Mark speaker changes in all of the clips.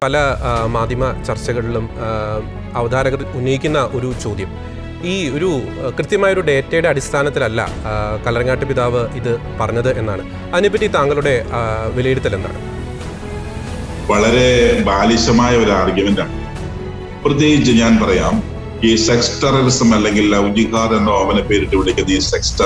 Speaker 1: പല മാധ്യമ ചർച്ചകളിലും അവതാരകർ ഉന്നയിക്കുന്ന ഒരു ചോദ്യം, ഈ ഒരു കൃത്യമായൊരു ഡേറ്റയുടെ അടിസ്ഥാനത്തിലല്ല കല്ലറങ്ങാട്ട് പിതാവ് ഇത് പറഞ്ഞത് എന്നാണ്. അതിനെപ്പറ്റി താങ്കളുടെ വിലയിരുത്തൽ എന്താണ്?
Speaker 2: വളരെ ബാലിശമായ ഒരു ആർഗ്യുമെന്റാണ്. പ്രത്യേകിച്ച് ഞാൻ പറയാം, ഈ സെക്സ് ടെററിസം അല്ലെങ്കിൽ ലവ് ജിഹാദ് എന്ന ഓമന പേരിട്ട് വിളിക്കുന്ന ഈ സെക്സ്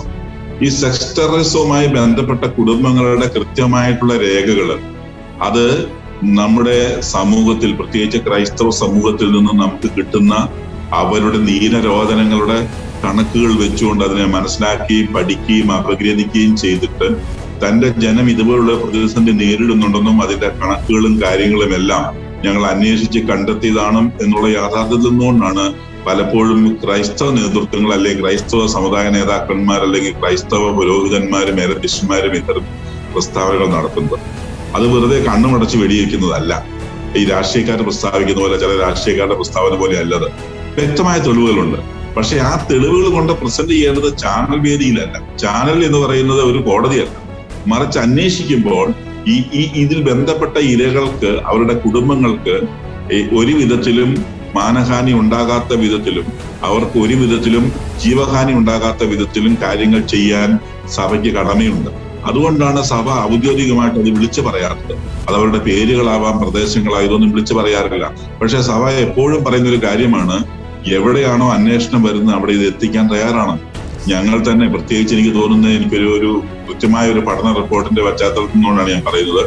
Speaker 2: ടെററിസവുമായി ബന്ധപ്പെട്ട കുടുംബങ്ങളുടെ കൃത്യമായിട്ടുള്ള രേഖകൾ അത് നമ്മുടെ സമൂഹത്തിൽ, പ്രത്യേകിച്ച് ക്രൈസ്തവ സമൂഹത്തിൽ നിന്ന് നമുക്ക് കിട്ടുന്ന അവരുടെ നീനരോധനങ്ങളുടെ കണക്കുകൾ വെച്ചുകൊണ്ട് അതിനെ മനസ്സിലാക്കുകയും പഠിക്കുകയും അപഗ്രഥിക്കുകയും ചെയ്തിട്ട് തന്റെ ജനം ഇതുപോലുള്ള പ്രതിസന്ധി നേരിടുന്നുണ്ടെന്നും അതിന്റെ കണക്കുകളും കാര്യങ്ങളും എല്ലാം ഞങ്ങൾ അന്വേഷിച്ച് കണ്ടെത്തിയതാണ് എന്നുള്ള യാഥാർത്ഥ്യത്തിൽ നിന്നുകൊണ്ടാണ് പലപ്പോഴും ക്രൈസ്തവ നേതൃത്വങ്ങൾ അല്ലെങ്കിൽ ക്രൈസ്തവ സമുദായ നേതാക്കന്മാർ അല്ലെങ്കിൽ ക്രൈസ്തവ പുരോഹിതന്മാരും മേലധ്യക്ഷന്മാരും ഇത്തരം പ്രസ്താവനകൾ നടത്തുന്നത്. അത് വെറുതെ കണ്ണുമടച്ച് വെടിവെക്കുന്നതല്ല. ഈ രാഷ്ട്രീയക്കാർ പ്രസ്താവിക്കുന്ന പോലെ, ചില രാഷ്ട്രീയക്കാരുടെ പ്രസ്താവന പോലെ അല്ലത്. വ്യക്തമായ തെളിവുകളുണ്ട്. പക്ഷെ ആ തെളിവുകൾ കൊണ്ട് പ്രസന്റ് ചെയ്യേണ്ടത് ചാനൽ വേദിയിലല്ല. ചാനൽ എന്ന് പറയുന്നത് ഒരു കോടതിയല്ല. മറിച്ച് അന്വേഷിക്കുമ്പോൾ ഇതിൽ ബന്ധപ്പെട്ട ഇരകൾക്ക്, അവരുടെ കുടുംബങ്ങൾക്ക് ഒരു വിധത്തിലും മാനഹാനി ഉണ്ടാകാത്ത വിധത്തിലും, അവർക്ക് ഒരു വിധത്തിലും ജീവഹാനി ഉണ്ടാകാത്ത വിധത്തിലും കാര്യങ്ങൾ ചെയ്യാൻ സഭയ്ക്ക് കടമയുണ്ട്. അതുകൊണ്ടാണ് സഭ ഔദ്യോഗികമായിട്ട് അത് വിളിച്ചു പറയാറുള്ളത്. അത് അവരുടെ പേരുകളാവാം, പ്രദേശങ്ങളാവാം, ഇതൊന്നും വിളിച്ചു പറയാറില്ല. പക്ഷെ സഭ എപ്പോഴും പറയുന്ന ഒരു കാര്യമാണ്, എവിടെയാണോ അന്വേഷണം വരുന്നത് അവിടെ ഇത് എത്തിക്കാൻ തയ്യാറാണ്. ഞങ്ങൾ തന്നെ, പ്രത്യേകിച്ച് എനിക്ക് തോന്നുന്നത്, എനിക്കൊരു കൃത്യമായ ഒരു പഠന റിപ്പോർട്ടിന്റെ പശ്ചാത്തലത്തിൽ നിന്നുകൊണ്ടാണ് ഞാൻ പറയുന്നത്,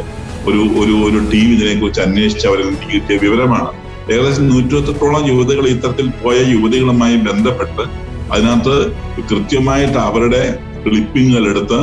Speaker 2: ഒരു ടീം ഇതിനെക്കുറിച്ച് അന്വേഷിച്ച് അവരിൽ എനിക്ക് കിട്ടിയ വിവരമാണ്. ഏകദേശം 128ഓളം യുവതികൾ ഇത്തരത്തിൽ പോയ യുവതികളുമായി ബന്ധപ്പെട്ട് അതിനകത്ത് കൃത്യമായിട്ട് അവരുടെ ക്ലിപ്പിങ്ങുകൾ എടുത്ത്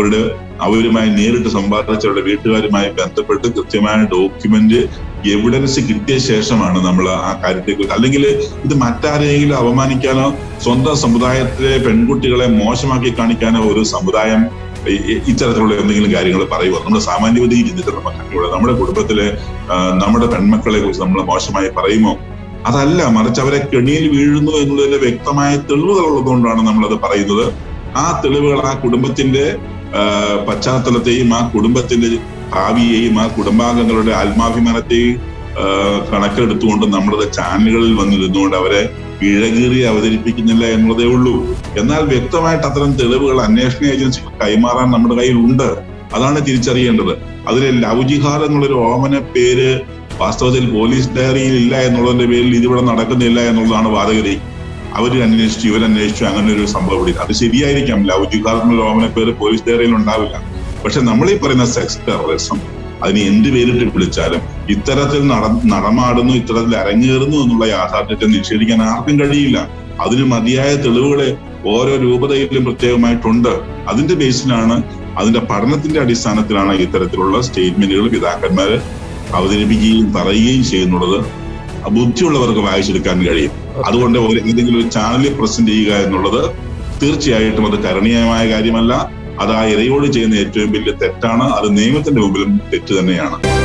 Speaker 2: അവരുമായി നേരിട്ട് സംവാദിച്ചവരുടെ വീട്ടുകാരുമായി ബന്ധപ്പെട്ട് കൃത്യമായ ഡോക്യുമെന്റ് എവിഡൻസ് കിട്ടിയ ശേഷമാണ് നമ്മൾ ആ കാര്യത്തെക്കുറിച്ച്, അല്ലെങ്കിൽ ഇത് മറ്റാരെങ്കിലും അപമാനിക്കാനോ സ്വന്തം സമുദായത്തിലെ പെൺകുട്ടികളെ മോശമാക്കി കാണിക്കാനോ ഒരു സമുദായം ഇത്തരത്തിലുള്ള എന്തെങ്കിലും കാര്യങ്ങൾ പറയുക. നമ്മൾ സാമാന്യവതിയിൽ ചിന്തിച്ചിട്ടുള്ള നമ്മുടെ കുടുംബത്തിലെ നമ്മുടെ പെൺമക്കളെ കുറിച്ച് നമ്മൾ മോശമായി പറയുമോ? അതല്ല, മറിച്ച് അവരെ കെണിയിൽ വീഴുന്നു എന്നുള്ളതിന്റെ വ്യക്തമായ തെളിവുകൾ ഉള്ളതുകൊണ്ടാണ് നമ്മളത് പറയുന്നത്. ആ തെളിവുകൾ ആ കുടുംബത്തിന്റെ പശ്ചാത്തലത്തെയും ആ കുടുംബത്തിന്റെ ഭാവിയെയും ആ കുടുംബാംഗങ്ങളുടെ ആത്മാഭിമാനത്തെയും കണക്കിലെടുത്തുകൊണ്ട് നമ്മളത് ചാനലുകളിൽ വന്നിരുന്നുകൊണ്ട് അവരെ ഇഴകീറി അവതരിപ്പിക്കുന്നില്ല എന്നുള്ളതേ ഉള്ളൂ. എന്നാൽ വ്യക്തമായിട്ട് അത്തരം തെളിവുകൾ അന്വേഷണ ഏജൻസികൾ കൈമാറാൻ നമ്മുടെ കയ്യിൽ ഉണ്ട്. അതാണ് തിരിച്ചറിയേണ്ടത്. അതിലെ ലവ് ജിഹാദ് എന്നുള്ളൊരു ഓമന പേര് വാസ്തവത്തിൽ പോലീസ് ഡയറിയിൽ ഇല്ല എന്നുള്ളതിന്റെ പേരിൽ ഇതിവിടെ നടക്കുന്നില്ല എന്നുള്ളതാണ് വാദഗതി. അവരന്വേഷിച്ചു, ഇവരന്വേഷിച്ചു, അങ്ങനെ ഒരു സംഭവം ഇല്ല. അത് ശരിയായിരിക്കാം, ലവ് ജിഹാദ് എന്നുള്ള ഓമന പേര് പോലീസ് ഡയറിയിൽ ഉണ്ടാവില്ല. പക്ഷെ നമ്മളീ പറയുന്ന സെക്സ് ടെററിസം, അതിന് എന്ത് പേരിട്ട് വിളിച്ചാലും ഇത്തരത്തിൽ നടമാടുന്നു, ഇത്തരത്തിൽ അരങ്ങേറുന്നു എന്നുള്ള യാഥാർത്ഥ്യത്തെ നിഷേധിക്കാൻ ആർക്കും കഴിയില്ല. അതിന് മതിയായ തെളിവുകളെ ഓരോ രൂപതയിലും പ്രത്യേകമായിട്ടുണ്ട്. അതിന്റെ ബേസിലാണ്, അതിന്റെ പഠനത്തിന്റെ അടിസ്ഥാനത്തിലാണ് ഇത്തരത്തിലുള്ള സ്റ്റേറ്റ്മെന്റുകൾ പിതാക്കന്മാര് അവതരിപ്പിക്കുകയും പറയുകയും ചെയ്യുന്നുള്ളത്. ബുദ്ധിയുള്ളവർക്ക് വായിച്ചെടുക്കാൻ കഴിയും. അതുകൊണ്ട് ഏതെങ്കിലും ഒരു ചാനലിൽ പ്രസന്റ് ചെയ്യുക എന്നുള്ളത് തീർച്ചയായിട്ടും അത് കരണീയമായ കാര്യമല്ല. അത് ആ ഇരയോട് ചെയ്യുന്ന ഏറ്റവും വലിയ തെറ്റാണ്. അത് നിയമത്തിന്റെ മുമ്പിലും തെറ്റ് തന്നെയാണ്.